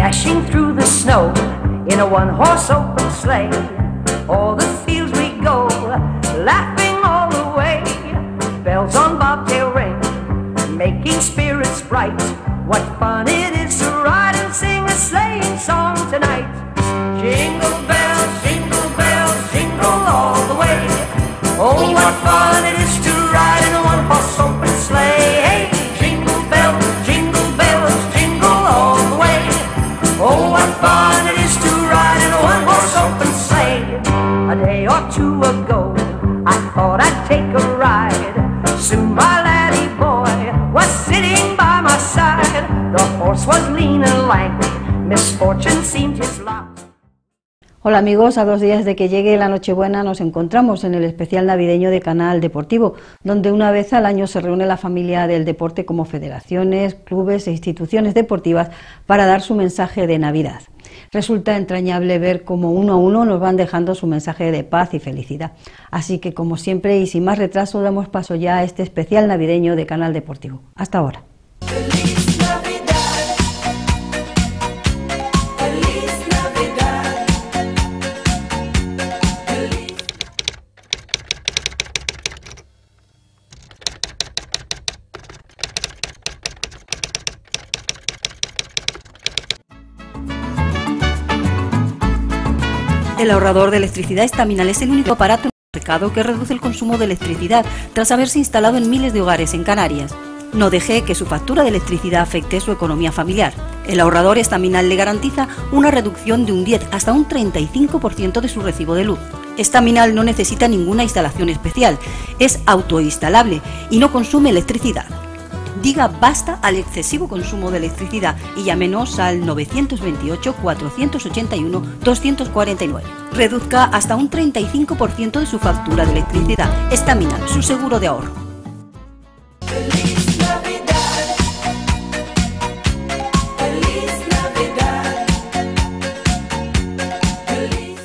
dashing through the snow in a one-horse open sleigh. O'er the fields we go, laughing all the way. Bells on bobtail ring, making spirits bright. What fun it is to ride and sing a sleighing song tonight. Jingle bells, jingle all the way. Oh, what fun it is to ride in a one-horse open sleigh. Hey, jingle bells, jingle all the way. Oh, what fun it is to ride in a one-horse open sleigh. A day or two ago, I thought I'd take a ride. Soon my laddie boy was sitting by my side. The horse was lean and lank, misfortune seemed his lot. Hola amigos, a 2 días de que llegue la Nochebuena nos encontramos en el especial navideño de Canal Deportivo, donde una vez al año se reúne la familia del deporte como federaciones, clubes e instituciones deportivas para dar su mensaje de Navidad. Resulta entrañable ver cómo uno a uno nos van dejando su mensaje de paz y felicidad. Así que como siempre y sin más retraso damos paso ya a este especial navideño de Canal Deportivo. Hasta ahora. El ahorrador de electricidad Estaminal es el único aparato en el mercado que reduce el consumo de electricidad tras haberse instalado en miles de hogares en Canarias. No deje que su factura de electricidad afecte su economía familiar. El ahorrador Estaminal le garantiza una reducción de un 10 hasta un 35% de su recibo de luz. Estaminal no necesita ninguna instalación especial, es autoinstalable y no consume electricidad. Diga basta al excesivo consumo de electricidad y llámenos al 928-481-249. Reduzca hasta un 35% de su factura de electricidad. Estaminal, su seguro de ahorro. ¡Feliz Navidad! ¡Feliz Navidad! ¡Feliz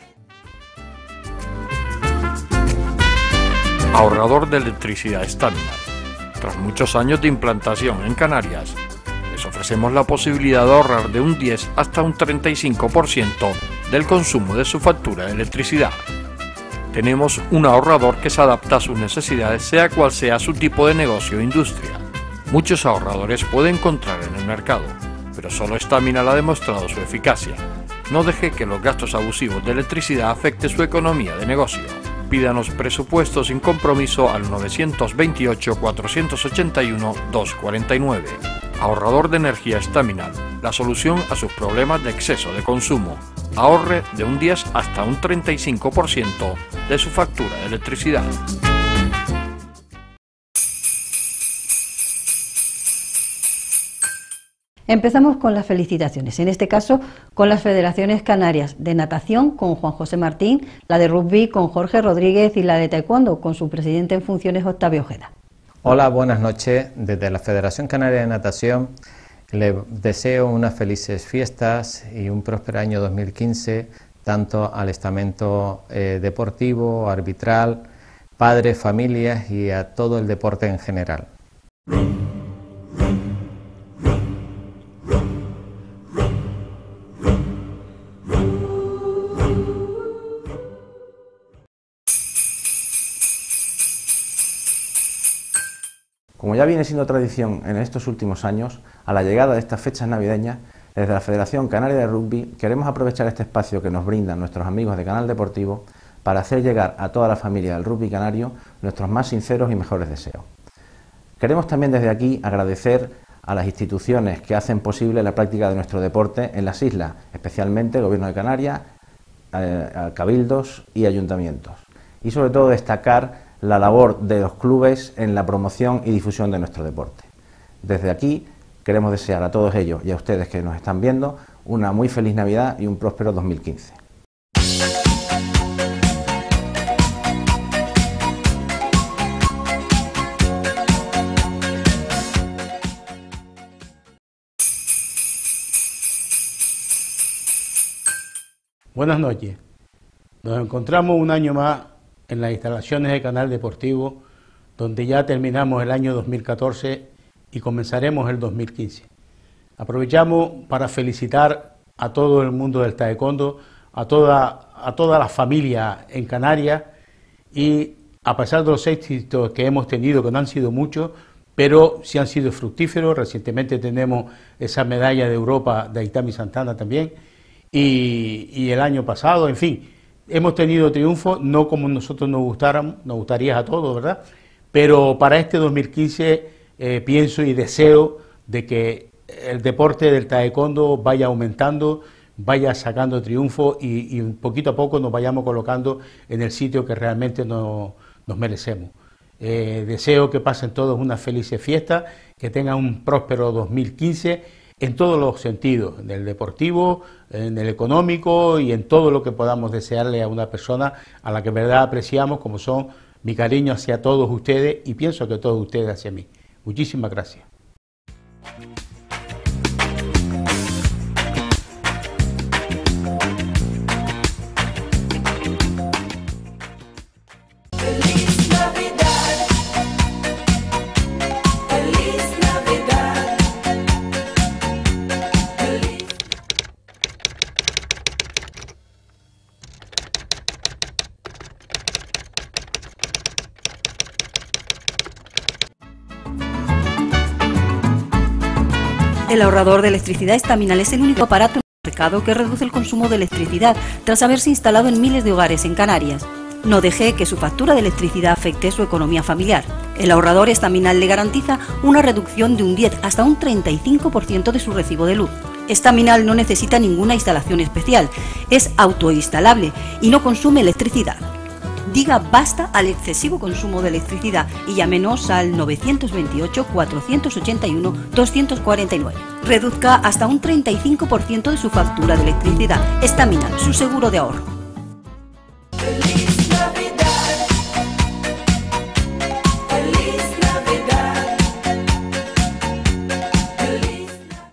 Navidad! Ahorrador de electricidad Estaminal. Tras muchos años de implantación en Canarias, les ofrecemos la posibilidad de ahorrar de un 10 hasta un 35% del consumo de su factura de electricidad. Tenemos un ahorrador que se adapta a sus necesidades, sea cual sea su tipo de negocio o industria. Muchos ahorradores puede encontrar en el mercado, pero solo Estaminal ha demostrado su eficacia. No deje que los gastos abusivos de electricidad afecten su economía de negocio. Pídanos presupuesto sin compromiso al 928-481-249. Ahorrador de energía Estaminal, la solución a sus problemas de exceso de consumo. Ahorre de un 10 hasta un 35% de su factura de electricidad. Empezamos con las felicitaciones, en este caso con las federaciones canarias de natación con Juan José Martín, la de rugby con Jorge Rodríguez y la de taekwondo con su presidente en funciones Octavio Ojeda. Hola, buenas noches. Desde la Federación Canaria de Natación le deseo unas felices fiestas y un próspero año 2015, tanto al estamento deportivo, arbitral, padres, familias y a todo el deporte en general. Como ya viene siendo tradición en estos últimos años, a la llegada de estas fechas navideñas, desde la Federación Canaria de Rugby queremos aprovechar este espacio que nos brindan nuestros amigos de Canal Deportivo para hacer llegar a toda la familia del rugby canario nuestros más sinceros y mejores deseos. Queremos también desde aquí agradecer a las instituciones que hacen posible la práctica de nuestro deporte en las islas, especialmente el Gobierno de Canarias, cabildos y ayuntamientos. Y sobre todo destacar la labor de los clubes en la promoción y difusión de nuestro deporte. Desde aquí queremos desear a todos ellos y a ustedes que nos están viendo una muy feliz Navidad y un próspero 2015. Buenas noches. Nos encontramos un año más en las instalaciones de Canal Deportivo, donde ya terminamos el año 2014 y comenzaremos el 2015. Aprovechamos para felicitar a todo el mundo del taekwondo, a toda la familia en Canarias, y a pesar de los éxitos que hemos tenido, que no han sido muchos, pero sí han sido fructíferos. Recientemente tenemos esa medalla de Europa de Aitami Santana también, y el año pasado, en fin, hemos tenido triunfos, no como nosotros nos gustaría a todos, ¿verdad? Pero para este 2015 pienso y deseo de que el deporte del taekwondo vaya aumentando, vaya sacando triunfos y poquito a poco nos vayamos colocando en el sitio que realmente nos merecemos. Deseo que pasen todos una feliz fiesta, que tengan un próspero 2015 en todos los sentidos, en el deportivo, en el económico y en todo lo que podamos desearle a una persona a la que en verdad apreciamos, como son mi cariño hacia todos ustedes y pienso que todos ustedes hacia mí. Muchísimas gracias. Feliz Navidad. Feliz Navidad. Feliz. El ahorrador de electricidad Estaminal es el único aparato en el mercado que reduce el consumo de electricidad tras haberse instalado en miles de hogares en Canarias. No deje que su factura de electricidad afecte su economía familiar. El ahorrador Estaminal le garantiza una reducción de un 10 hasta un 35% de su recibo de luz. Estaminal no necesita ninguna instalación especial, es autoinstalable y no consume electricidad. Diga basta al excesivo consumo de electricidad y llámenos al 928-481-249. Reduzca hasta un 35% de su factura de electricidad. Estaminal, su seguro de ahorro. Feliz Navidad. Feliz Navidad. Feliz.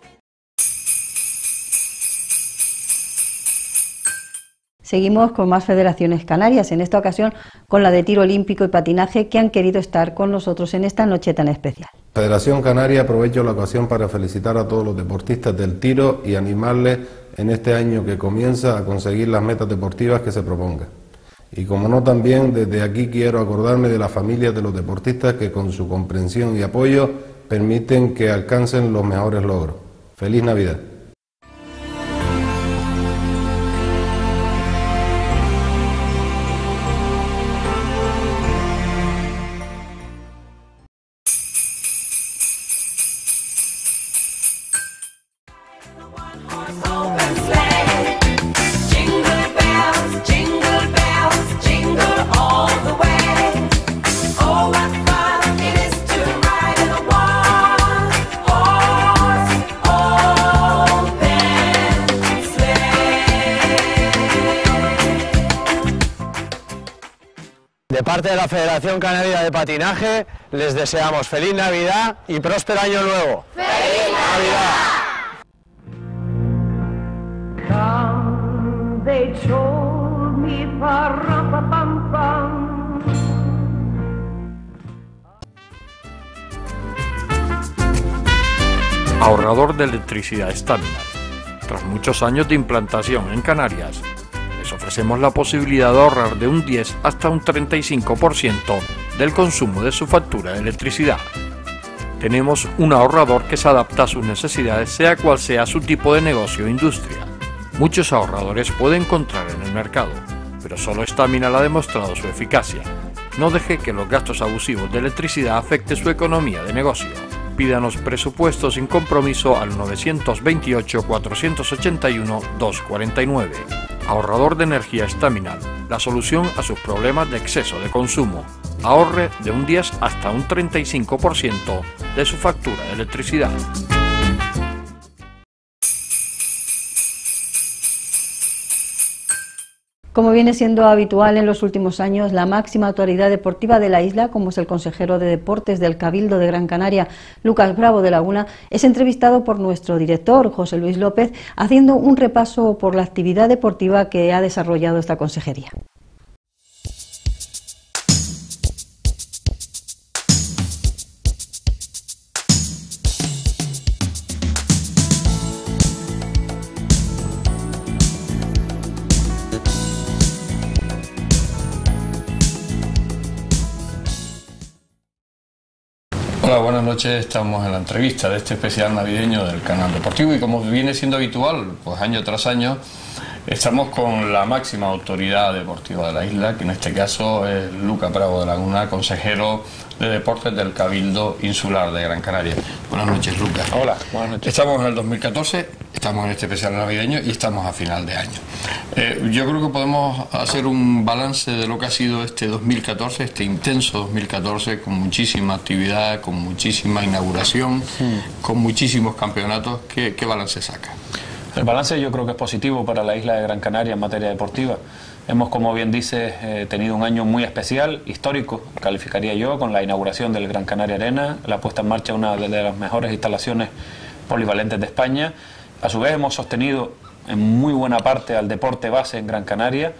Seguimos con más federaciones canarias, en esta ocasión con la de tiro olímpico y patinaje, que han querido estar con nosotros en esta noche tan especial. Federación Canaria, aprovecho la ocasión para felicitar a todos los deportistas del tiro y animarles en este año que comienza a conseguir las metas deportivas que se propongan. Y como no, también desde aquí quiero acordarme de las familias de los deportistas que con su comprensión y apoyo permiten que alcancen los mejores logros. ¡Feliz Navidad! Open sleigh. Jingle bells, jingle all the way. Oh, what fun it is to ride in a one-horse open sleigh. De parte de la Federación Canaria de Patinaje, les deseamos feliz Navidad y próspero año nuevo. ¡Feliz Navidad! Come, they told me, pa-rum-pa-pum-pum. Ahorrador de electricidad Estaminal. Tras muchos años de implantación en Canarias, les ofrecemos la posibilidad de ahorrar de un 10 hasta un 35% del consumo de su factura de electricidad. Tenemos un ahorrador que se adapta a sus necesidades, sea cual sea su tipo de negocio o industria. Muchos ahorradores puede encontrar en el mercado, pero solo Estaminal ha demostrado su eficacia. No deje que los gastos abusivos de electricidad afecten su economía de negocio. Pídanos presupuesto sin compromiso al 921-481-249. Ahorrador de energía Estaminal, la solución a sus problemas de exceso de consumo. Ahorre de un 10 hasta un 35% de su factura de electricidad. Como viene siendo habitual en los últimos años, la máxima autoridad deportiva de la isla, como es el consejero de Deportes del Cabildo de Gran Canaria, Lucas Bravo de Laguna, es entrevistado por nuestro director, José Luis López, haciendo un repaso por la actividad deportiva que ha desarrollado esta consejería. Hola, buenas noches. Estamos en la entrevista de este especial navideño del canal deportivo y como viene siendo habitual, pues año tras año, estamos con la máxima autoridad deportiva de la isla, que en este caso es Luca Bravo de Laguna, consejero de deportes del Cabildo Insular de Gran Canaria. Buenas noches, Luca. Hola, buenas noches. Estamos en el 2014, estamos en este especial navideño y estamos a final de año. Yo creo que podemos hacer un balance de lo que ha sido este 2014, este intenso 2014, con muchísima actividad, con muchísima inauguración, con muchísimos campeonatos. ¿Qué balance saca? El balance yo creo que es positivo para la isla de Gran Canaria en materia deportiva. Hemos, como bien dices, tenido un año muy especial, histórico, calificaría yo, con la inauguración del Gran Canaria Arena, la puesta en marcha de una de las mejores instalaciones polivalentes de España. A su vez hemos sostenido en muy buena parte al deporte base en Gran Canaria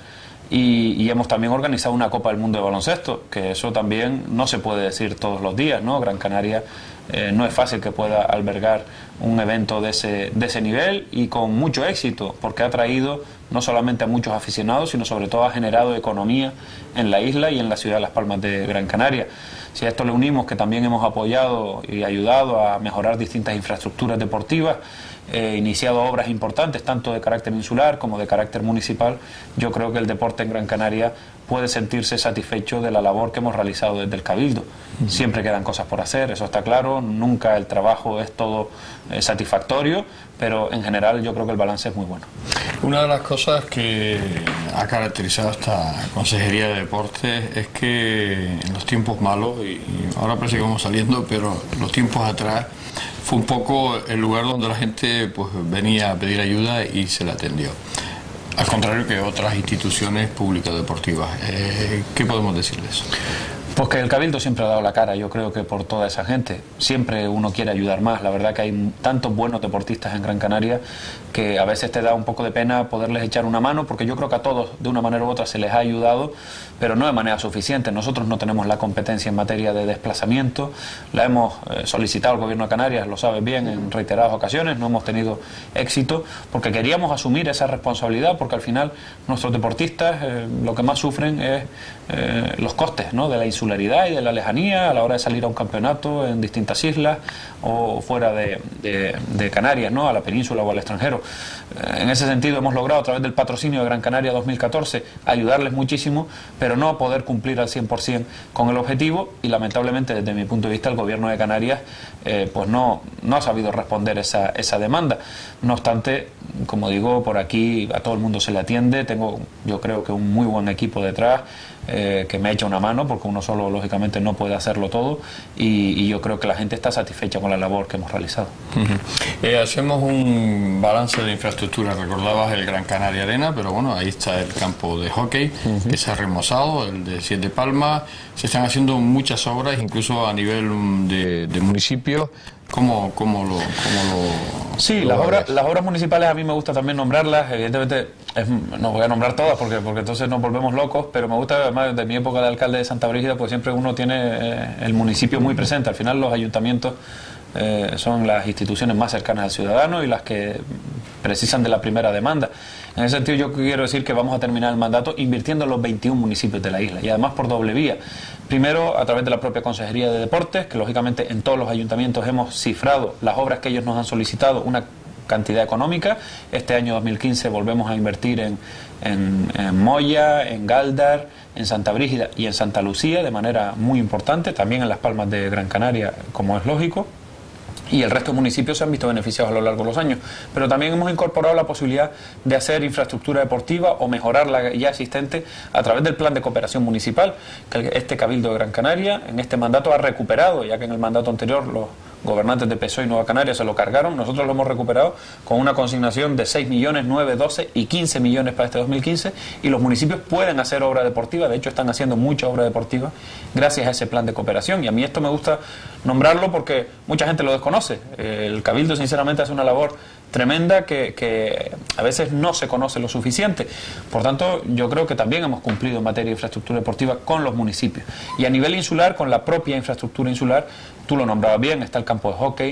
y hemos también organizado una Copa del Mundo de baloncesto, que eso también no se puede decir todos los días, ¿no? Gran Canaria no es fácil que pueda albergar un evento de ese nivel y con mucho éxito, porque ha traído no solamente a muchos aficionados, sino sobre todo ha generado economía en la isla y en la ciudad de Las Palmas de Gran Canaria. Si a esto le unimos que también hemos apoyado y ayudado a mejorar distintas infraestructuras deportivas, iniciado obras importantes, tanto de carácter insular como de carácter municipal, yo creo que el deporte en Gran Canaria puede sentirse satisfecho de la labor que hemos realizado desde el Cabildo. Siempre quedan cosas por hacer, eso está claro, nunca el trabajo es todo satisfactorio, pero en general yo creo que el balance es muy bueno. Una de las cosas que ha caracterizado esta Consejería de Deportes es que en los tiempos malos, y ahora parece que vamos saliendo, pero los tiempos atrás fue un poco el lugar donde la gente pues venía a pedir ayuda y se la atendió. Al contrario que otras instituciones públicas deportivas. ¿Qué podemos decirles? Pues que el Cabildo siempre ha dado la cara, yo creo que por toda esa gente. Siempre uno quiere ayudar más. La verdad que hay tantos buenos deportistas en Gran Canaria que a veces te da un poco de pena poderles echar una mano, porque yo creo que a todos de una manera u otra se les ha ayudado, pero no de manera suficiente. Nosotros no tenemos la competencia en materia de desplazamiento, la hemos solicitado al Gobierno de Canarias, lo sabes bien, en reiteradas ocasiones, no hemos tenido éxito, porque queríamos asumir esa responsabilidad, porque al final nuestros deportistas lo que más sufren es los costes, ¿no?, de la insularidad y de la lejanía a la hora de salir a un campeonato en distintas islas o fuera de Canarias, ¿no?, a la península o al extranjero. En ese sentido hemos logrado a través del patrocinio de Gran Canaria 2014 ayudarles muchísimo, pero no poder cumplir al 100% con el objetivo, y lamentablemente desde mi punto de vista el Gobierno de Canarias pues no ha sabido responder esa demanda. No obstante, como digo, por aquí a todo el mundo se le atiende. Tengo, yo creo que un muy buen equipo detrás que me echa una mano, porque uno solo lógicamente no puede hacerlo todo, y yo creo que la gente está satisfecha con la labor que hemos realizado. Hacemos un balance de infraestructura. Recordabas el Gran Canaria Arena, pero bueno, ahí está el campo de hockey que se ha remozado, el de Siete Palmas. Se están haciendo muchas obras, incluso a nivel de municipio. ¿Cómo lo Sí, las obras municipales a mí me gusta también nombrarlas. Evidentemente no voy a nombrar todas porque entonces nos volvemos locos, pero me gusta, además de mi época de alcalde de Santa Brígida, pues siempre uno tiene el municipio muy presente. Al final los ayuntamientos son las instituciones más cercanas al ciudadano y las que precisan de la primera demanda. En ese sentido yo quiero decir que vamos a terminar el mandato invirtiendo en los 21 municipios de la isla, y además por doble vía. Primero, a través de la propia Consejería de Deportes, que lógicamente en todos los ayuntamientos hemos cifrado las obras que ellos nos han solicitado, una cantidad económica. Este año 2015 volvemos a invertir en Moya, en Galdar, en Santa Brígida y en Santa Lucía de manera muy importante, también en Las Palmas de Gran Canaria, como es lógico. Y el resto de municipios se han visto beneficiados a lo largo de los años. Pero también hemos incorporado la posibilidad de hacer infraestructura deportiva o mejorar la ya existente a través del plan de cooperación municipal, que este Cabildo de Gran Canaria en este mandato ha recuperado, ya que en el mandato anterior los gobernantes de PSOE y Nueva Canaria se lo cargaron. Nosotros lo hemos recuperado con una consignación de 6 millones, 9, 12 y 15 millones para este 2015, y los municipios pueden hacer obra deportiva. De hecho están haciendo mucha obra deportiva gracias a ese plan de cooperación, y a mí esto me gusta nombrarlo porque mucha gente lo desconoce. El Cabildo sinceramente hace una labor tremenda que a veces no se conoce lo suficiente. Por tanto, yo creo que también hemos cumplido en materia de infraestructura deportiva con los municipios. Y a nivel insular, con la propia infraestructura insular, tú lo nombrabas bien, está el campo de hockey,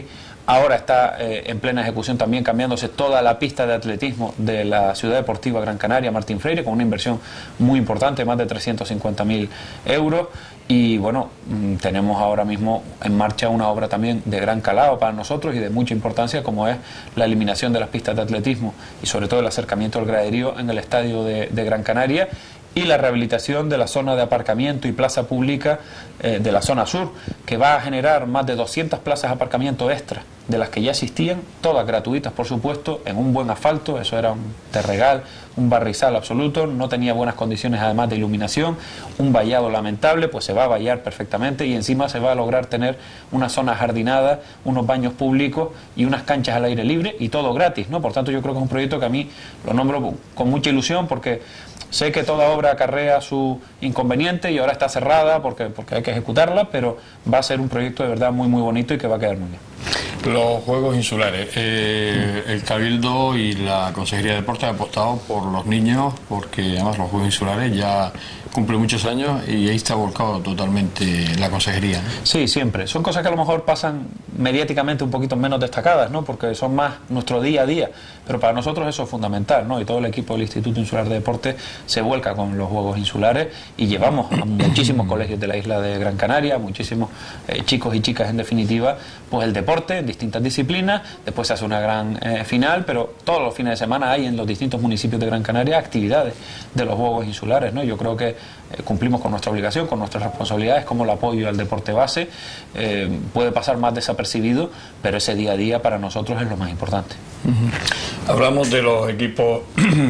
Ahora está en plena ejecución también cambiándose toda la pista de atletismo de la Ciudad Deportiva Gran Canaria Martín Freire, con una inversión muy importante, más de 350.000 euros. Y bueno, tenemos ahora mismo en marcha una obra también de gran calado para nosotros y de mucha importancia, como es la eliminación de las pistas de atletismo y sobre todo el acercamiento al graderío en el estadio de Gran Canaria, y la rehabilitación de la zona de aparcamiento y plaza pública de la zona sur, que va a generar más de 200 plazas de aparcamiento extra de las que ya existían, todas gratuitas por supuesto, en un buen asfalto. Eso era un terregal, un barrizal absoluto, no tenía buenas condiciones además de iluminación, un vallado lamentable, pues se va a vallar perfectamente y encima se va a lograr tener una zona jardinada, unos baños públicos y unas canchas al aire libre, y todo gratis, ¿no? Por tanto, yo creo que es un proyecto que a mí lo nombro con mucha ilusión, porque sé que toda obra acarrea su inconveniente y ahora está cerrada porque hay que ejecutarla, pero va a ser un proyecto de verdad muy muy bonito y que va a quedar muy bien. Los Juegos Insulares, el Cabildo y la Consejería de Deportes han apostado por los niños, porque además los Juegos Insulares ya cumplen muchos años y ahí está volcado totalmente la Consejería, ¿no? Sí, siempre. Son cosas que a lo mejor pasan mediáticamente un poquito menos destacadas, ¿no? Porque son más nuestro día a día, pero para nosotros eso es fundamental, ¿no? Y todo el equipo del Instituto Insular de Deportes se vuelca con los Juegos Insulares y llevamos a muchísimos colegios de la isla de Gran Canaria, muchísimos chicos y chicas en definitiva, pues el deporte en distintas disciplinas. Después se hace una gran final, pero todos los fines de semana hay en los distintos municipios de Gran Canaria actividades de los Juegos Insulares, ¿no? Yo creo que cumplimos con nuestra obligación, con nuestras responsabilidades, como el apoyo al deporte base. Puede pasar más desapercibido, pero ese día a día para nosotros es lo más importante. Hablamos de los equipos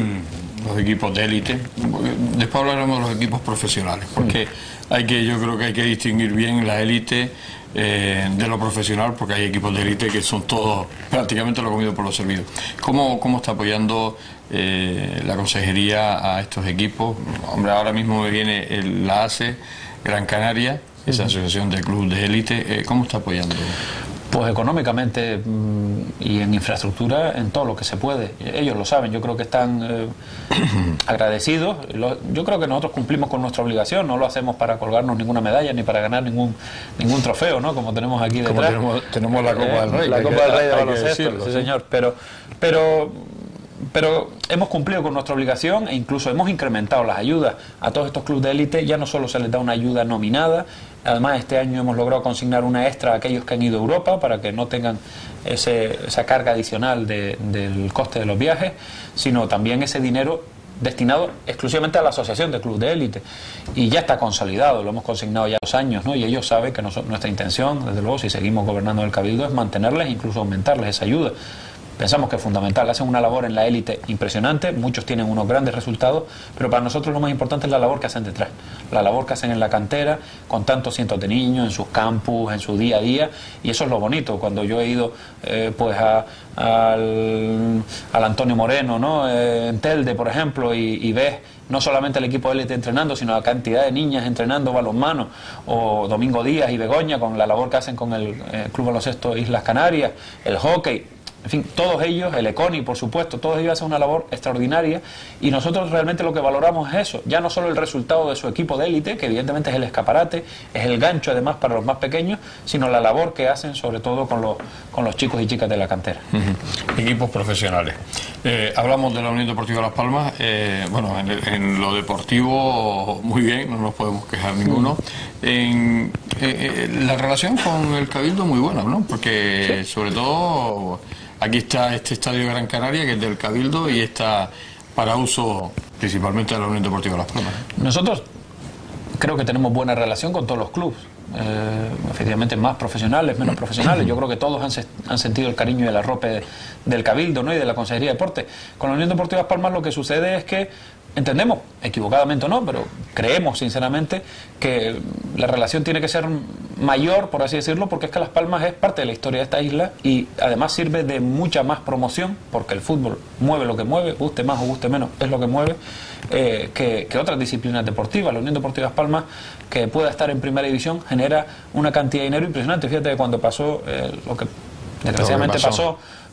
de élite, después hablaremos de los equipos profesionales, porque yo creo que hay que distinguir bien la élite de lo profesional, porque hay equipos de élite que son todos prácticamente lo comido por lo servido. ¿Cómo está apoyando la consejería a estos equipos? Hombre, ahora mismo me viene la ACE Gran Canaria, esa asociación de clubes de élite. ¿Cómo está apoyando? Pues económicamente y en infraestructura, en todo lo que se puede. Ellos lo saben, yo creo que están agradecidos. Yo creo que nosotros cumplimos con nuestra obligación, no lo hacemos para colgarnos ninguna medalla ni para ganar ningún trofeo, ¿no? Como tenemos aquí detrás. Como tenemos la Copa del Rey. La Copa del Rey de baloncesto, sí señor. Pero hemos cumplido con nuestra obligación e incluso hemos incrementado las ayudas a todos estos clubes de élite. Ya no solo se les da una ayuda nominada, además este año hemos logrado consignar una extra a aquellos que han ido a Europa para que no tengan esa carga adicional del coste de los viajes, sino también ese dinero destinado exclusivamente a la asociación de clubes de élite, y ya está consolidado, lo hemos consignado ya 2 años, ¿no? Y ellos saben que nuestra intención, desde luego, si seguimos gobernando el Cabildo, es mantenerles, incluso aumentarles esa ayuda. Pensamos que es fundamental, hacen una labor en la élite impresionante, muchos tienen unos grandes resultados, pero para nosotros lo más importante es la labor que hacen detrás, la labor que hacen en la cantera, con tantos cientos de niños, en sus campus, en su día a día, y eso es lo bonito. Cuando yo he ido al Antonio Moreno, ¿no? En Telde, por ejemplo, y ves no solamente el equipo de élite entrenando, sino la cantidad de niñas entrenando balonmano, o Domingo Díaz y Begoña con la labor que hacen con el Club Baloncesto Islas Canarias, el hockey. En fin, todos ellos, el ECONI por supuesto, todos ellos hacen una labor extraordinaria, y nosotros realmente lo que valoramos es eso, ya no solo el resultado de su equipo de élite, que evidentemente es el escaparate, es el gancho además para los más pequeños, sino la labor que hacen sobre todo con los chicos y chicas de la cantera. Equipos profesionales. Hablamos de la Unión Deportiva Las Palmas. Bueno, en lo deportivo muy bien, no nos podemos quejar ninguno. La relación con el Cabildo muy buena, ¿no? Porque ¿sí? Sobre todo aquí está este estadio de Gran Canaria, que es del Cabildo, y está para uso principalmente de la Unión Deportiva Las Palmas. Nosotros creo que tenemos buena relación con todos los clubes. Efectivamente, más profesionales, menos profesionales. Yo creo que todos han sentido el cariño y el arrope del Cabildo, ¿no? Y de la Consejería de Deportes. Con la Unión Deportiva Las Palmas lo que sucede es que entendemos, equivocadamente o no, pero creemos sinceramente que la relación tiene que ser mayor, por así decirlo, porque es que Las Palmas es parte de la historia de esta isla y además sirve de mucha más promoción, porque el fútbol mueve lo que mueve, guste más o guste menos, es lo que mueve, que otras disciplinas deportivas. La Unión Deportiva Las Palmas, que pueda estar en primera división, genera una cantidad de dinero impresionante. Fíjate que cuando pasó lo que desgraciadamente pasó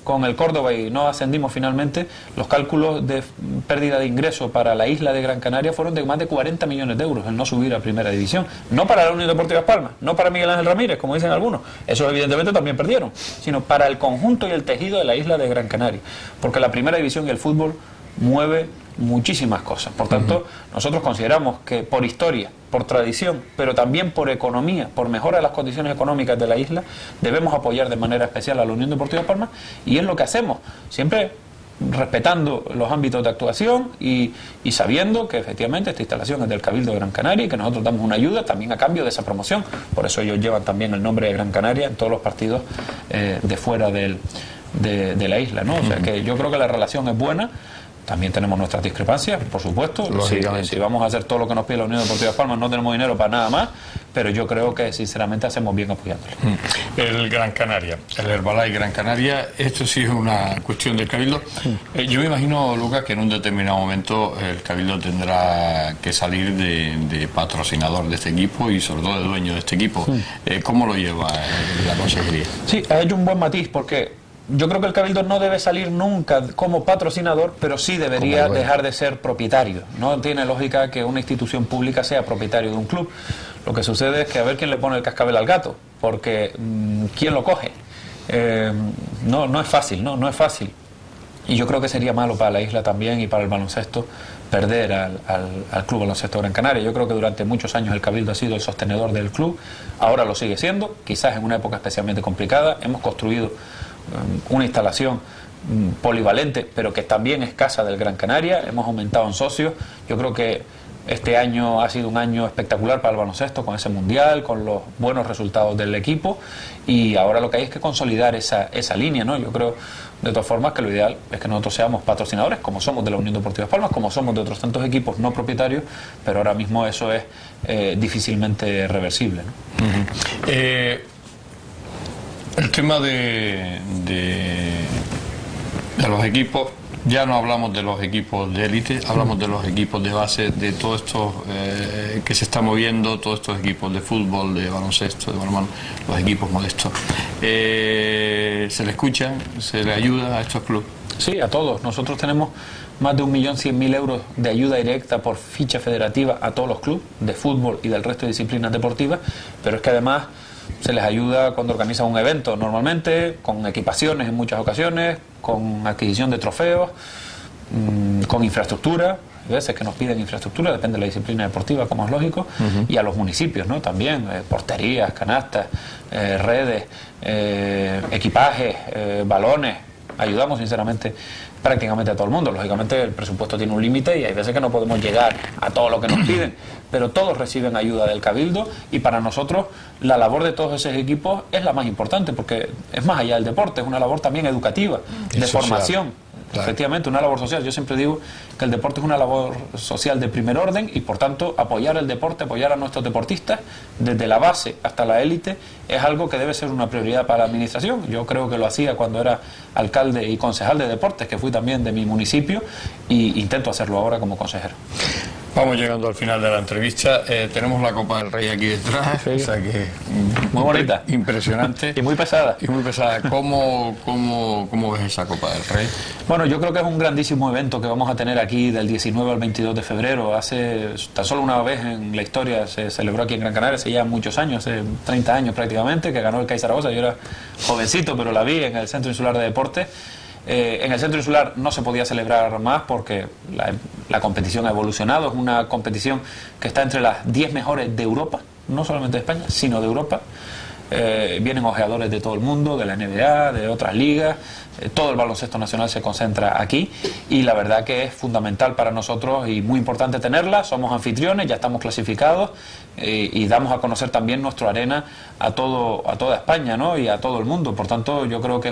con el Córdoba y no ascendimos finalmente, los cálculos de pérdida de ingreso para la isla de Gran Canaria fueron de más de 40 millones de euros el no subir a Primera División. No para la Unión Deportiva Las Palmas, no para Miguel Ángel Ramírez, como dicen algunos, esos evidentemente también perdieron, sino para el conjunto y el tejido de la isla de Gran Canaria, porque la Primera División y el fútbol mueve muchísimas cosas. Por tanto, nosotros consideramos que por historia, por tradición, pero también por economía, por mejora de las condiciones económicas de la isla, debemos apoyar de manera especial a la Unión Deportiva Las Palmas, y es lo que hacemos, siempre respetando los ámbitos de actuación y sabiendo que efectivamente esta instalación es del Cabildo de Gran Canaria y que nosotros damos una ayuda también a cambio de esa promoción. Por eso ellos llevan también el nombre de Gran Canaria en todos los partidos de fuera de la isla, ¿no? O sea que yo creo que la relación es buena. También tenemos nuestras discrepancias, por supuesto. Si vamos a hacer todo lo que nos pide la Unión Deportiva Las Palmas, no tenemos dinero para nada más, pero yo creo que sinceramente hacemos bien apoyándole. El Gran Canaria, el Herbalife Gran Canaria, esto sí es una cuestión del Cabildo. Yo me imagino, Lucas, que en un determinado momento el Cabildo tendrá que salir de patrocinador de este equipo y sobre todo de dueño de este equipo. ¿Cómo lo lleva la consejería? Sí, ha hecho un buen matiz porque yo creo que el Cabildo no debe salir nunca como patrocinador, pero sí debería dejar de ser propietario. No tiene lógica que una institución pública sea propietario de un club. Lo que sucede es que a ver quién le pone el cascabel al gato, porque ¿quién lo coge? No es fácil, no es fácil. Y yo creo que sería malo para la isla también y para el baloncesto perder al Club Baloncesto Gran Canaria. Yo creo que durante muchos años el Cabildo ha sido el sostenedor del club, ahora lo sigue siendo, quizás en una época especialmente complicada. Hemos construido una instalación polivalente, pero que también es casa del Gran Canaria. Hemos aumentado en socios. Yo creo que este año ha sido un año espectacular para el baloncesto, con ese mundial, con los buenos resultados del equipo, y ahora lo que hay es que consolidar esa línea, ¿no? Yo creo, de todas formas, que lo ideal es que nosotros seamos patrocinadores, como somos de la Unión Deportiva Las Palmas, como somos de otros tantos equipos no propietarios, pero ahora mismo eso es difícilmente reversible, ¿no? El tema de los equipos, ya no hablamos de los equipos de élite, hablamos de los equipos de base, de todos estos que se están moviendo, todos estos equipos de fútbol, de baloncesto, de balonmano, los equipos modestos. ¿Se le escucha, se le ayuda a estos clubes? Sí, a todos. Nosotros tenemos más de 1.100.000 euros de ayuda directa por ficha federativa a todos los clubes de fútbol y del resto de disciplinas deportivas, pero es que además se les ayuda cuando organizan un evento, normalmente con equipaciones en muchas ocasiones, con adquisición de trofeos, con infraestructura. Hay veces que nos piden infraestructura, depende de la disciplina deportiva, como es lógico, y a los municipios, ¿no? También, porterías, canastas, redes, equipajes, balones. Ayudamos sinceramente prácticamente a todo el mundo. Lógicamente el presupuesto tiene un límite y hay veces que no podemos llegar a todo lo que nos piden, pero todos reciben ayuda del Cabildo, y para nosotros la labor de todos esos equipos es la más importante, porque es más allá del deporte, es una labor también educativa, de formación. Claro. Efectivamente, una labor social. Yo siempre digo que el deporte es una labor social de primer orden, y por tanto apoyar el deporte, apoyar a nuestros deportistas desde la base hasta la élite es algo que debe ser una prioridad para la administración. Yo creo que lo hacía cuando era alcalde y concejal de deportes, que fui también de mi municipio, y intento hacerlo ahora como consejero. Vamos llegando al final de la entrevista. Tenemos la Copa del Rey aquí detrás, sí. O sea que muy bonita, impresionante y muy pesada. Y muy pesada. ¿Cómo ves esa Copa del Rey? Bueno, yo creo que es un grandísimo evento que vamos a tener aquí del 19 al 22 de febrero. Hace tan solo una vez en la historia se celebró aquí en Gran Canaria, hace ya muchos años, hace 30 años prácticamente, que ganó el CAI Zaragoza. Yo era jovencito, pero la vi en el Centro Insular de Deportes. En el Centro Insular no se podía celebrar más porque la competición ha evolucionado. Es una competición que está entre las 10 mejores de Europa, no solamente de España, sino de Europa. Vienen ojeadores de todo el mundo, de la NBA, de otras ligas. Todo el baloncesto nacional se concentra aquí, y la verdad que es fundamental para nosotros y muy importante tenerla. Somos anfitriones, ya estamos clasificados, y damos a conocer también nuestra arena a toda España, ¿no? Y a todo el mundo. Por tanto, yo creo que es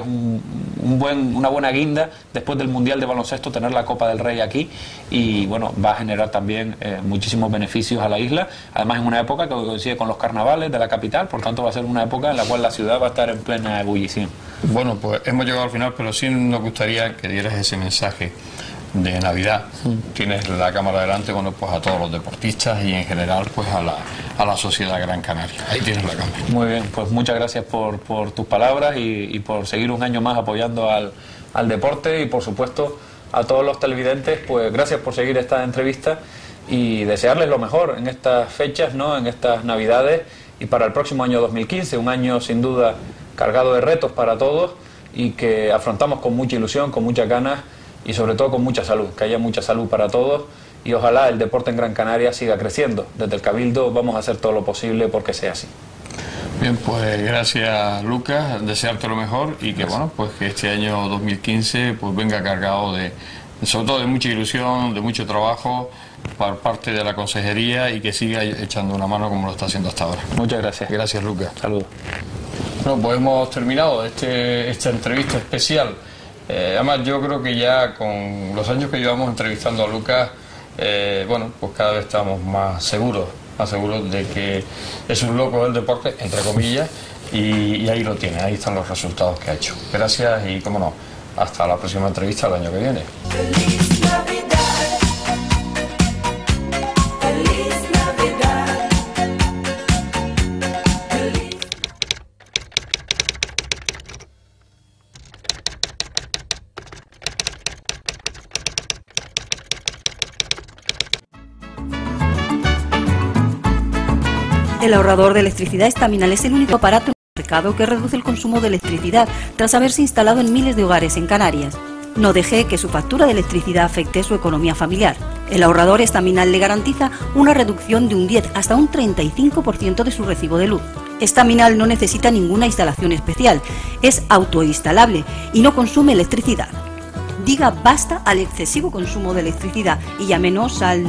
una buena guinda después del Mundial de Baloncesto tener la Copa del Rey aquí, y bueno, va a generar también muchísimos beneficios a la isla, además en una época que coincide con los carnavales de la capital. Por tanto va a ser una época en la cual la ciudad va a estar en plena ebullición. Bueno, pues hemos llegado al final, pero sí nos gustaría que dieras ese mensaje de Navidad. Tienes la cámara delante, bueno, pues a todos los deportistas y en general pues a a la sociedad Gran Canaria. Ahí tienes la cámara. Muy bien, pues muchas gracias por tus palabras y por seguir un año más apoyando al deporte, y por supuesto a todos los televidentes, pues gracias por seguir esta entrevista y desearles lo mejor en estas fechas, ¿no?, en estas Navidades, y para el próximo año 2015, un año sin duda cargado de retos para todos y que afrontamos con mucha ilusión, con muchas ganas y sobre todo con mucha salud, que haya mucha salud para todos, y ojalá el deporte en Gran Canaria siga creciendo. Desde el Cabildo vamos a hacer todo lo posible porque sea así. Bien, pues gracias, Lucas, desearte lo mejor y que bueno, pues que este año 2015 pues venga cargado de sobre todo de mucha ilusión, de mucho trabajo por parte de la consejería y que siga echando una mano como lo está haciendo hasta ahora. Muchas gracias. Gracias, Lucas. Saludos. Bueno, pues hemos terminado esta entrevista especial. Además, yo creo que ya con los años que llevamos entrevistando a Lucas, bueno, pues cada vez estamos más seguros de que es un loco del deporte, entre comillas, y ahí lo tiene, ahí están los resultados que ha hecho. Gracias y, cómo no, hasta la próxima entrevista el año que viene. Feliz Navidad. Feliz Navidad. Feliz. El ahorrador de electricidad Estaminal es el único aparato en el mercado que reduce el consumo de electricidad tras haberse instalado en miles de hogares en Canarias. No deje que su factura de electricidad afecte su economía familiar. El ahorrador Estaminal le garantiza una reducción de un 10 hasta un 35% de su recibo de luz. Estaminal no necesita ninguna instalación especial, es autoinstalable y no consume electricidad. Diga basta al excesivo consumo de electricidad y llámenos al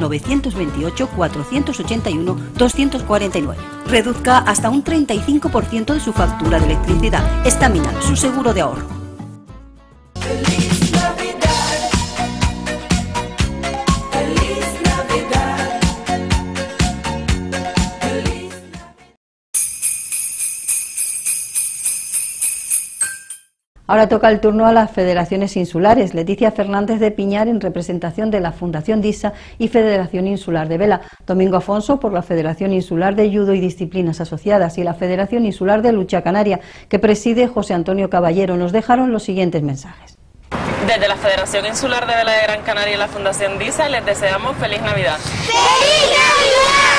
928-481-249. Reduzca hasta un 35% de su factura de electricidad. Estaminal, su seguro de ahorro. Feliz Navidad. Feliz Navidad. Feliz. Ahora toca el turno a las federaciones insulares. Leticia Fernández de Piñar en representación de la Fundación DISA y Federación Insular de Vela, Domingo Afonso por la Federación Insular de Judo y Disciplinas Asociadas y la Federación Insular de Lucha Canaria, que preside José Antonio Caballero, nos dejaron los siguientes mensajes. Desde la Federación Insular de Vela de Gran Canaria y la Fundación DISA les deseamos feliz Navidad. ¡Feliz Navidad!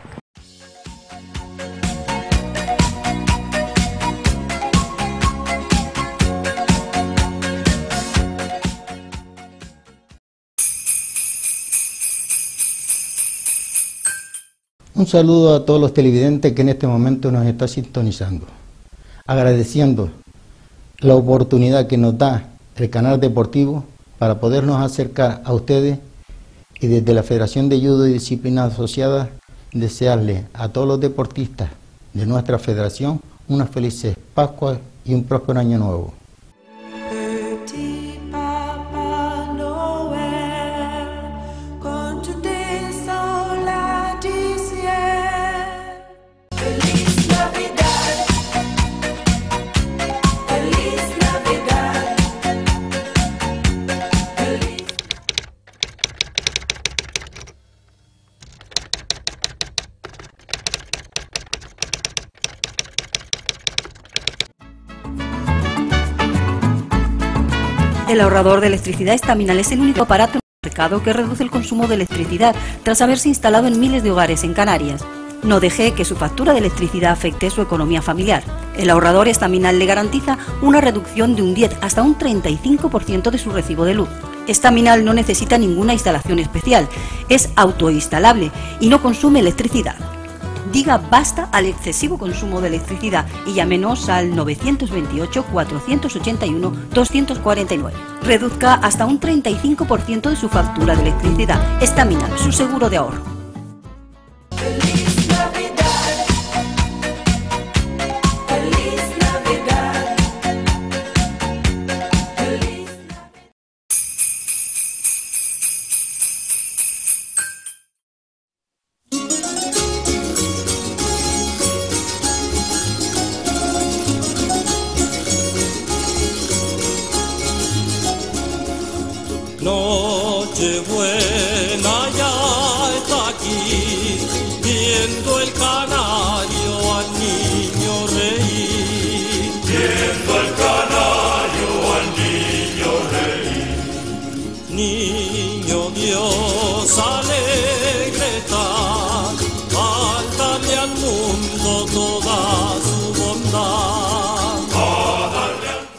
Un saludo a todos los televidentes que en este momento nos está sintonizando, agradeciendo la oportunidad que nos da el canal deportivo para podernos acercar a ustedes, y desde la Federación de Judo y Disciplinas Asociadas desearle a todos los deportistas de nuestra federación unas felices Pascuas y un próspero año nuevo. Petit Papa Noël, quand tu descends la du ciel. Feliz Navidad. Feliz Navidad. Feliz. El ahorrador de electricidad Estaminal es el único aparato en el mercado que reduce el consumo de electricidad tras haberse instalado en miles de hogares en Canarias. No deje que su factura de electricidad afecte su economía familiar. El ahorrador Estaminal le garantiza una reducción de un 10 hasta un 35% de su recibo de luz. Estaminal no necesita ninguna instalación especial, es autoinstalable y no consume electricidad. Diga basta al excesivo consumo de electricidad y llámenos al 928-481-249. Reduzca hasta un 35% de su factura de electricidad. Estaminal, su seguro de ahorro. Feliz Navidad. Feliz Navidad. Feliz. Nochebuena ya está mundo toda su bondad. A darle al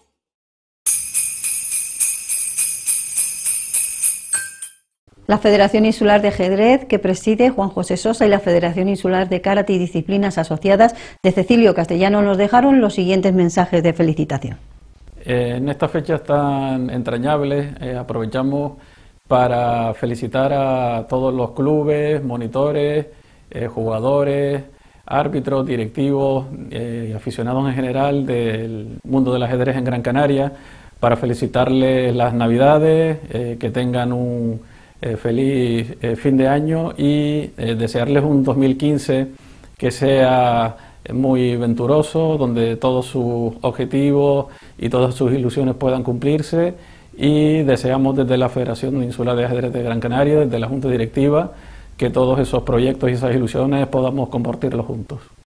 La Federación Insular de Ajedrez, que preside Juan José Sosa, y la Federación Insular de Karate y Disciplinas Asociadas de Cecilio Castellano nos dejaron los siguientes mensajes de felicitación. En estas fechas tan entrañables aprovechamos para felicitar a todos los clubes, monitores, jugadores, árbitros, directivos y aficionados en general del mundo del ajedrez en Gran Canaria, para felicitarles las Navidades, que tengan un feliz fin de año y desearles un 2015 que sea muy venturoso, donde todos sus objetivos y todas sus ilusiones puedan cumplirse, y deseamos desde la Federación Insular de Ajedrez de Gran Canaria, desde la Junta Directiva, que todos esos proyectos y esas ilusiones podamos compartirlos juntos.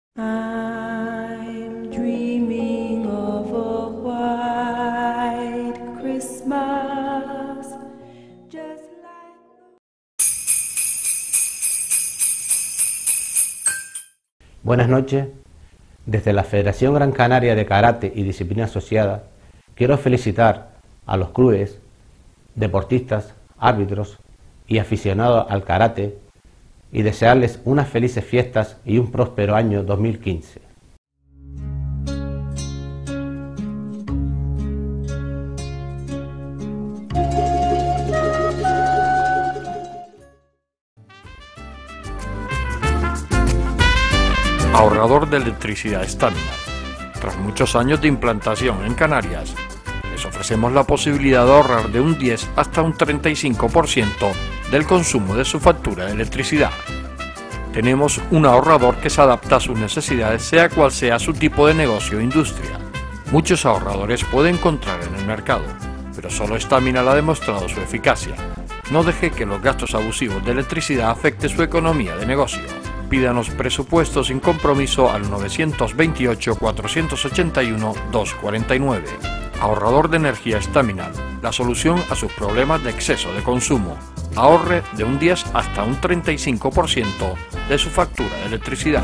I'm dreaming of a white Christmas, just Buenas noches. Desde la Federación Gran Canaria de Karate y Disciplina Asociada, quiero felicitar a los clubes, deportistas, árbitros y aficionados al karate y desearles unas felices fiestas y un próspero año 2015. Ahorrador de electricidad Estamina. Tras muchos años de implantación en Canarias, les ofrecemos la posibilidad de ahorrar de un 10 hasta un 35% del consumo de su factura de electricidad. Tenemos un ahorrador que se adapta a sus necesidades, sea cual sea su tipo de negocio o industria. Muchos ahorradores puede encontrar en el mercado, pero solo Estamina ha demostrado su eficacia. No deje que los gastos abusivos de electricidad afecte su economía de negocio. Pídanos presupuesto sin compromiso al 921-481-249. Ahorrador de energía Estaminal, la solución a sus problemas de exceso de consumo. Ahorre de un 10 hasta un 35% de su factura de electricidad.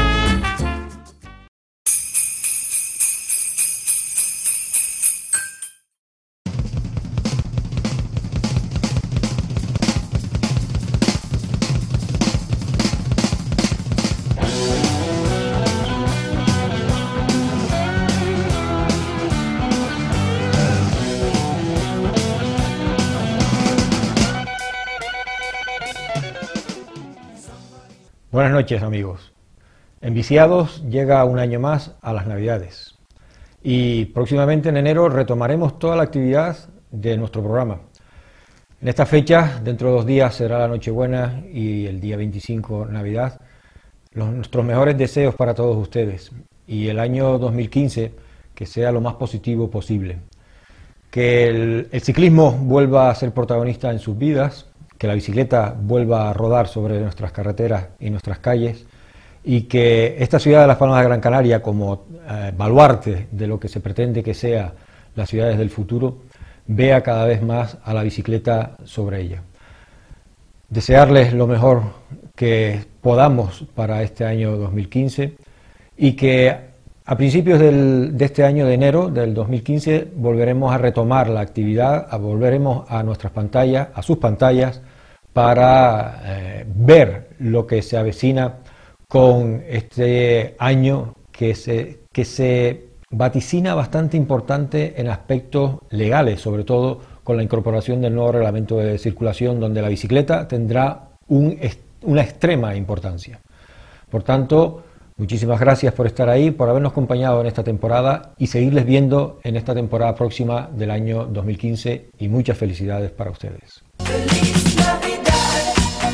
Buenas noches, amigos. Enviciados llega un año más a las Navidades y próximamente en enero retomaremos toda la actividad de nuestro programa. En esta fecha, dentro de 2 días, será la Nochebuena y el día 25 Navidad. Nuestros mejores deseos para todos ustedes y el año 2015 que sea lo más positivo posible. Que el ciclismo vuelva a ser protagonista en sus vidas, que la bicicleta vuelva a rodar sobre nuestras carreteras y nuestras calles, y que esta ciudad de Las Palmas de Gran Canaria, como baluarte de lo que se pretende que sea las ciudades del futuro, vea cada vez más a la bicicleta sobre ella. Desearles lo mejor que podamos para este año 2015 y que a principios de este año de enero del 2015 volveremos a retomar la actividad, volveremos a nuestras pantallas, a sus pantallas, para ver lo que se avecina con este año que se vaticina bastante importante en aspectos legales, sobre todo con la incorporación del nuevo reglamento de circulación, donde la bicicleta tendrá una extrema importancia. Por tanto, muchísimas gracias por estar ahí, por habernos acompañado en esta temporada y seguirles viendo en esta temporada próxima del año 2015, y muchas felicidades para ustedes. ¡Feliz Navidad!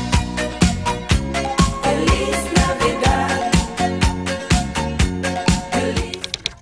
¡Feliz Navidad! ¡Feliz!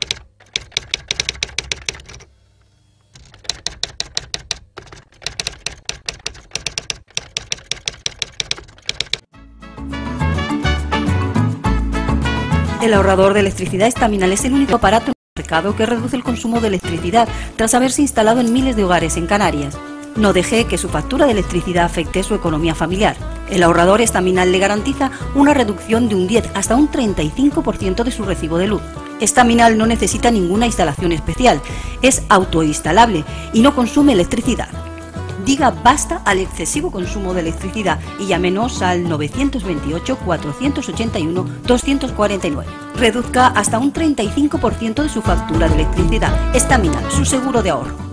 El ahorrador de electricidad Estaminal es el único aparato en el mercado que reduce el consumo de electricidad tras haberse instalado en miles de hogares en Canarias. No deje que su factura de electricidad afecte su economía familiar. El ahorrador estaminal le garantiza una reducción de un 10 hasta un 35% de su recibo de luz. Estaminal no necesita ninguna instalación especial, es autoinstalable y no consume electricidad. Diga basta al excesivo consumo de electricidad y llámenos al 928-481-249. Reduzca hasta un 35% de su factura de electricidad. Estaminal, su seguro de ahorro.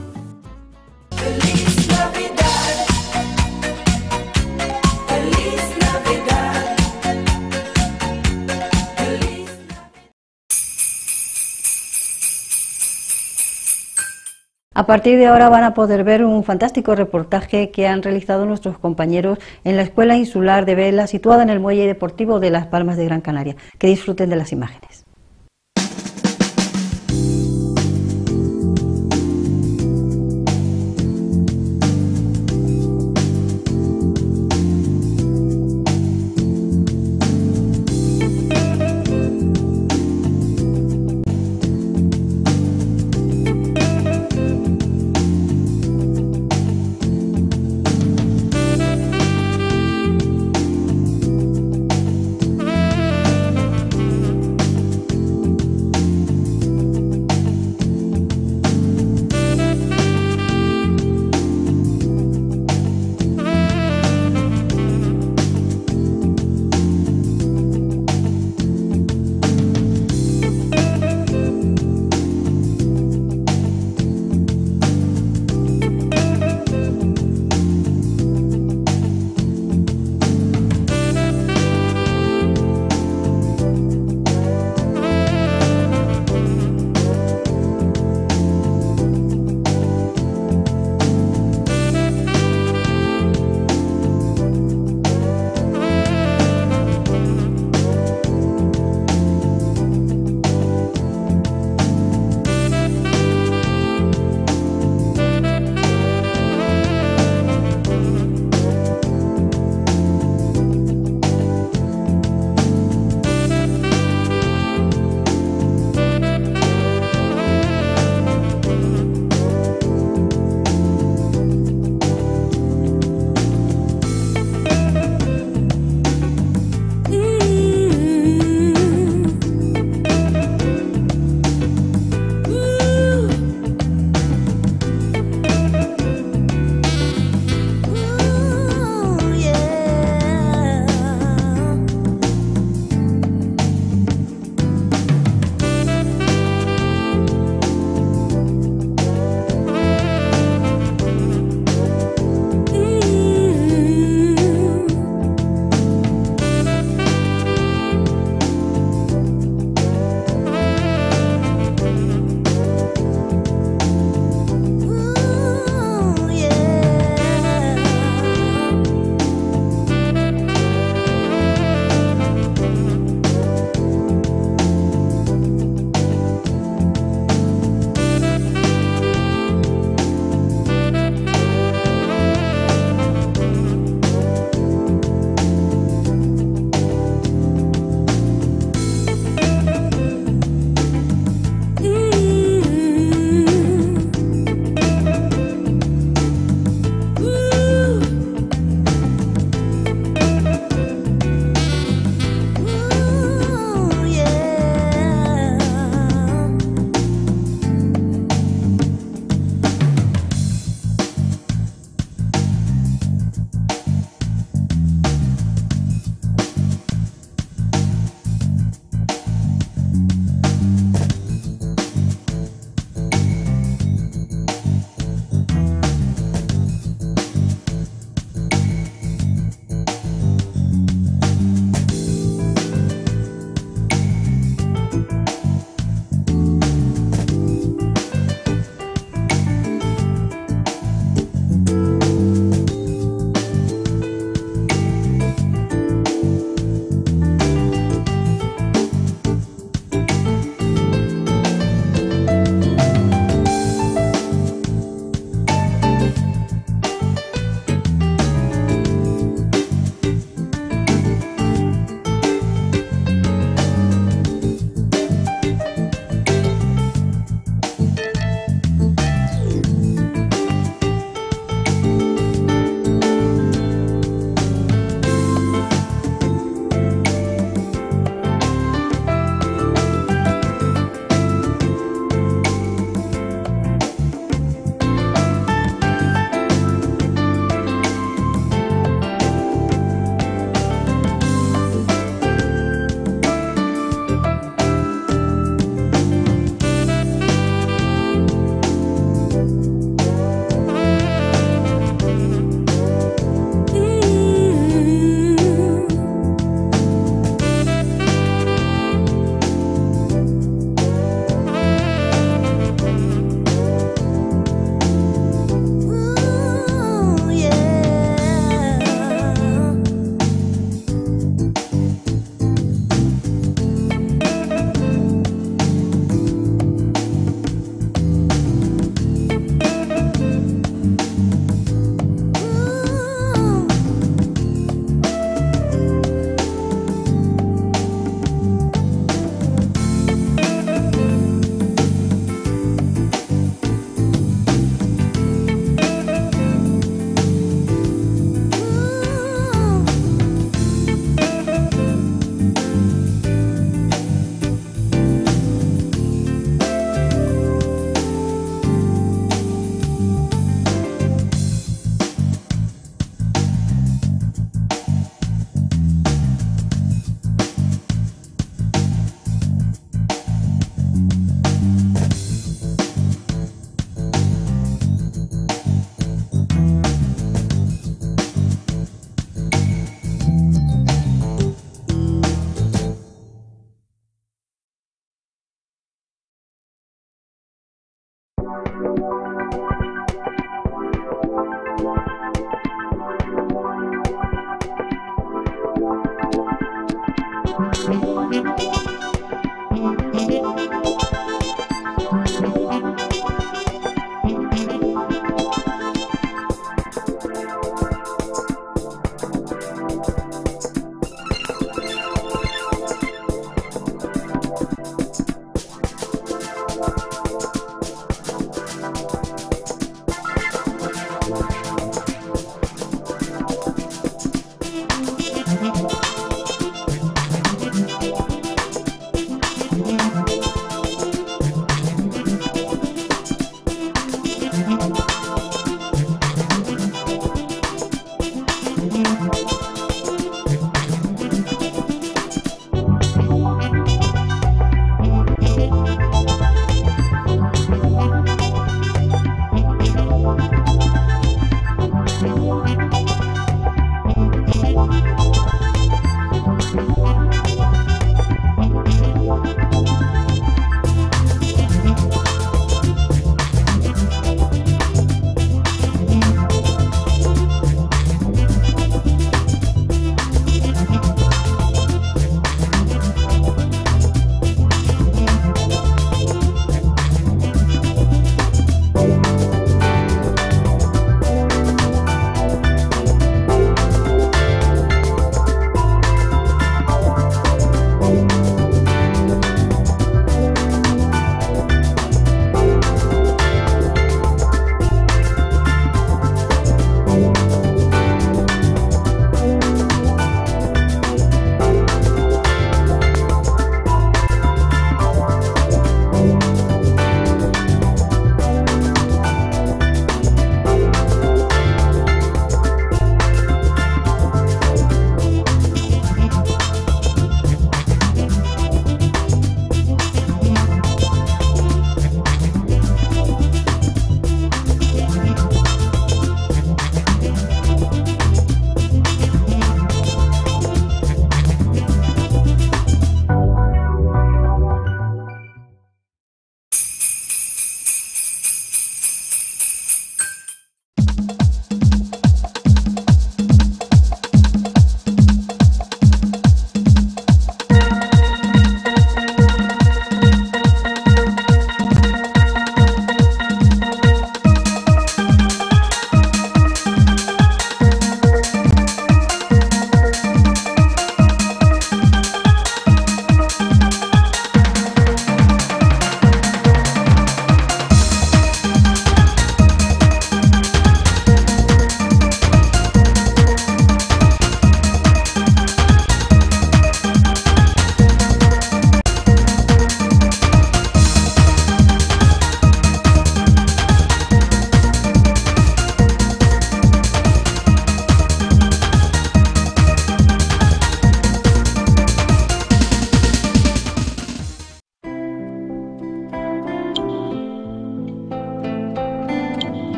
A partir de ahora van a poder ver un fantástico reportaje que han realizado nuestros compañeros en la Escuela Insular de Vela, situada en el Muelle Deportivo de Las Palmas de Gran Canaria. Que disfruten de las imágenes.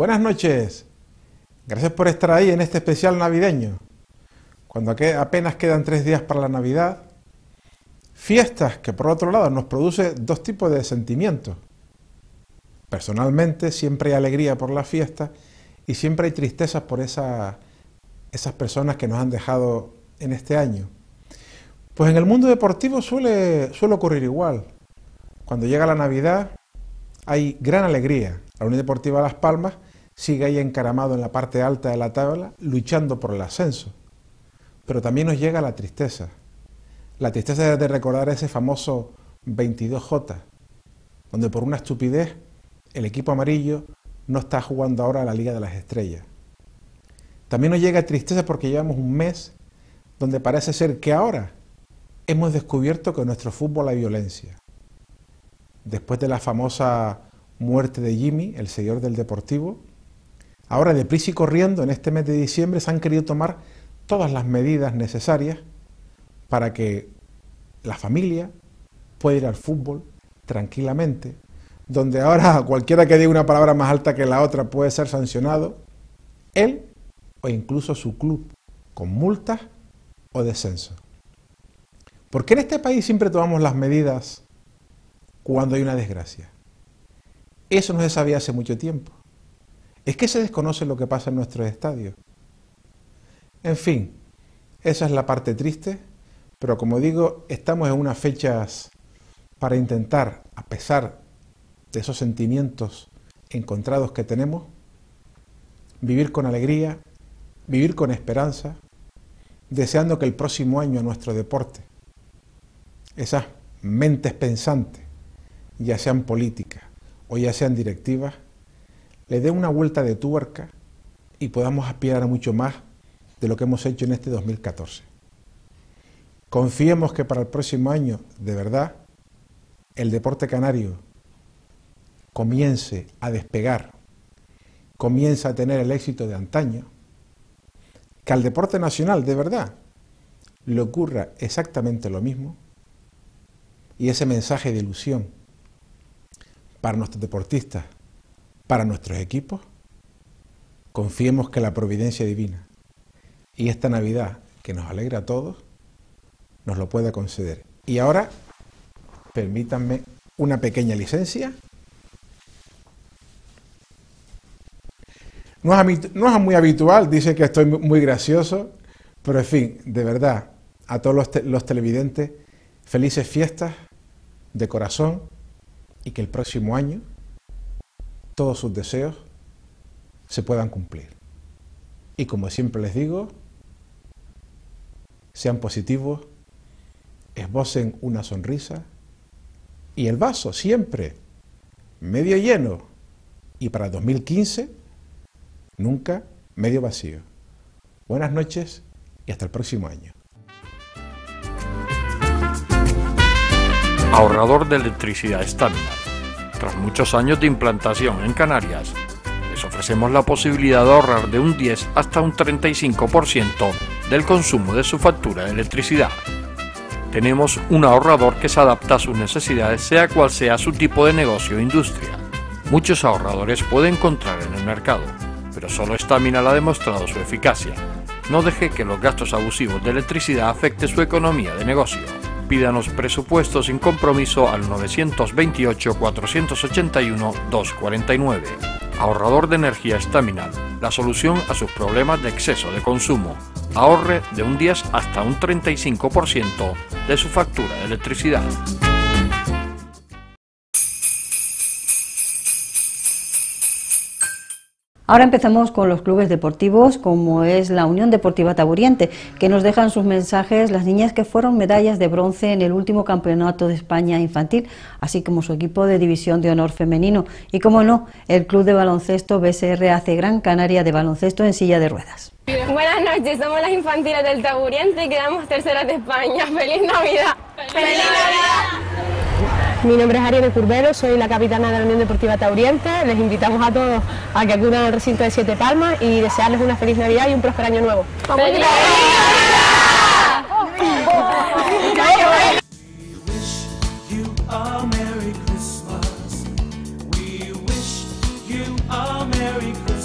Buenas noches. Gracias por estar ahí en este especial navideño. Cuando apenas quedan 3 días para la Navidad, fiestas que por otro lado nos produce 2 tipos de sentimientos. Personalmente siempre hay alegría por la fiesta y siempre hay tristeza por esas personas que nos han dejado en este año. Pues en el mundo deportivo suele ocurrir igual. Cuando llega la Navidad hay gran alegría. La Unión Deportiva Las Palmas sigue ahí encaramado en la parte alta de la tabla, luchando por el ascenso. Pero también nos llega la tristeza. La tristeza de recordar ese famoso 22J, donde por una estupidez el equipo amarillo no está jugando ahora a la Liga de las Estrellas. También nos llega tristeza porque llevamos un mes donde parece ser que ahora hemos descubierto que en nuestro fútbol hay violencia. Después de la famosa muerte de Jimmy, el seguidor del Deportivo, ahora deprisa y corriendo en este mes de diciembre se han querido tomar todas las medidas necesarias para que la familia pueda ir al fútbol tranquilamente, donde ahora cualquiera que diga una palabra más alta que la otra puede ser sancionado, él o incluso su club, con multas o descenso. ¿Por qué en este país siempre tomamos las medidas cuando hay una desgracia? Eso no se sabía hace mucho tiempo. Es que se desconoce lo que pasa en nuestros estadios. En fin, esa es la parte triste, pero como digo, estamos en unas fechas para intentar, a pesar de esos sentimientos encontrados que tenemos, vivir con alegría, vivir con esperanza, deseando que el próximo año nuestro deporte, esas mentes pensantes, ya sean políticas o ya sean directivas, le dé una vuelta de tuerca y podamos aspirar a mucho más de lo que hemos hecho en este 2014. Confiemos que para el próximo año, de verdad, el deporte canario comience a despegar, comience a tener el éxito de antaño, que al deporte nacional, de verdad, le ocurra exactamente lo mismo, y ese mensaje de ilusión para nuestros deportistas, para nuestros equipos, confiemos que la providencia divina y esta Navidad que nos alegra a todos, nos lo pueda conceder. Y ahora, permítanme una pequeña licencia. No es muy habitual, dice que estoy muy gracioso, pero en fin, de verdad, a todos los televidentes, felices fiestas de corazón y que el próximo año todos sus deseos se puedan cumplir. Y como siempre les digo, sean positivos, esbocen una sonrisa y el vaso siempre medio lleno y para 2015 nunca medio vacío. Buenas noches y hasta el próximo año. Ahorrador de electricidad Estamina. Tras muchos años de implantación en Canarias, les ofrecemos la posibilidad de ahorrar de un 10 hasta un 35% del consumo de su factura de electricidad. Tenemos un ahorrador que se adapta a sus necesidades, sea cual sea su tipo de negocio o industria. Muchos ahorradores puede encontrar en el mercado, pero solo Estamina ha demostrado su eficacia. No deje que los gastos abusivos de electricidad afecten su economía de negocio. Pídanos presupuesto sin compromiso al 921-481-249. Ahorrador de energía Estamina, la solución a sus problemas de exceso de consumo. Ahorre de un 10 hasta un 35% de su factura de electricidad. Ahora empezamos con los clubes deportivos, como es la Unión Deportiva Taburiente, que nos dejan sus mensajes las niñas que fueron medallas de bronce en el último Campeonato de España infantil, así como su equipo de División de Honor femenino. Y como no, el Club de Baloncesto BSR Gran Canaria de baloncesto en silla de ruedas. Buenas noches, somos las infantiles del Taburiente y quedamos terceras de España. ¡Feliz Navidad! ¡Feliz Navidad! Mi nombre es Ariane Curbelo, soy la capitana de la Unión Deportiva Taburiente. Les invitamos a todos a que acudan al recinto de Siete Palmas y desearles una feliz Navidad y un próspero año nuevo. ¡Feliz Navidad!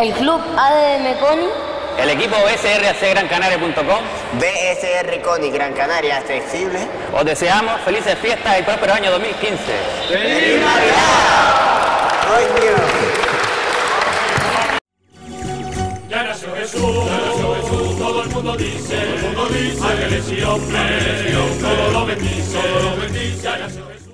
El club ADM CONI. El equipo BSRACGranCanaria.com. BSR CONI Gran Canaria Accesible. Os deseamos felices fiestas y próspero año 2015. ¡Feliz Navidad! Ya nació Jesús, todo el mundo dice, ángeles y hombres, todo lo bendice, ya nació Jesús.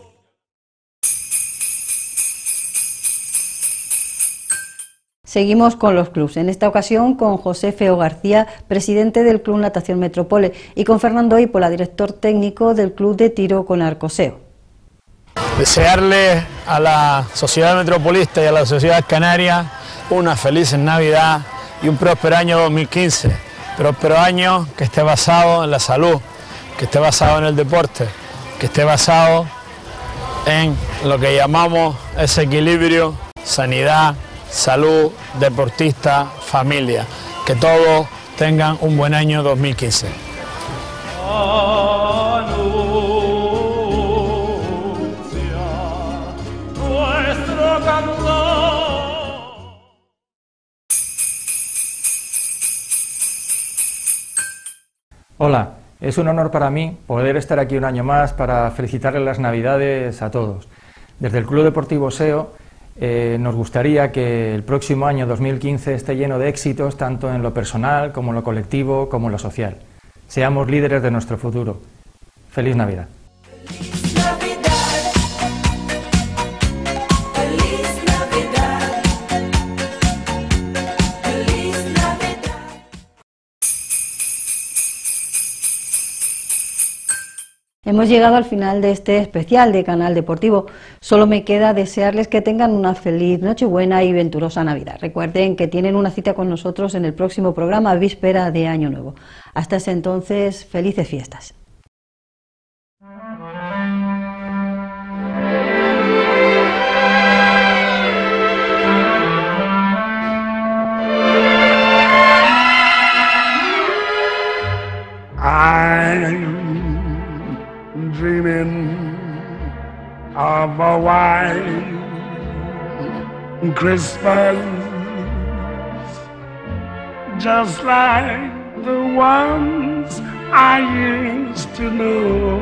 Seguimos con los clubs, en esta ocasión con José Feo García, presidente del Club Natación Metropole, y con Fernando Ípola, director técnico del Club de Tiro con Arcoseo. Desearle a la sociedad metropolista y a la sociedad canaria una feliz Navidad y un próspero año 2015. Próspero año que esté basado en la salud, que esté basado en el deporte, que esté basado en lo que llamamos ese equilibrio, sanidad, salud, deportista, familia. Que todos tengan un buen año 2015. Hola, es un honor para mí poder estar aquí un año más para felicitarles las Navidades a todos. Desde el Club Deportivo SEO nos gustaría que el próximo año 2015 esté lleno de éxitos tanto en lo personal como en lo colectivo como en lo social. Seamos líderes de nuestro futuro. ¡Feliz Navidad! Hemos llegado al final de este especial de Canal Deportivo. Solo me queda desearles que tengan una feliz Nochebuena y venturosa Navidad. Recuerden que tienen una cita con nosotros en el próximo programa, víspera de Año Nuevo. Hasta ese entonces, felices fiestas. Dreaming of a white Christmas, just like the ones I used to know,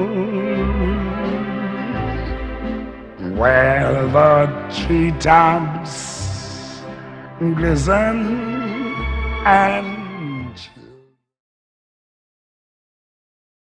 where the treetops glisten and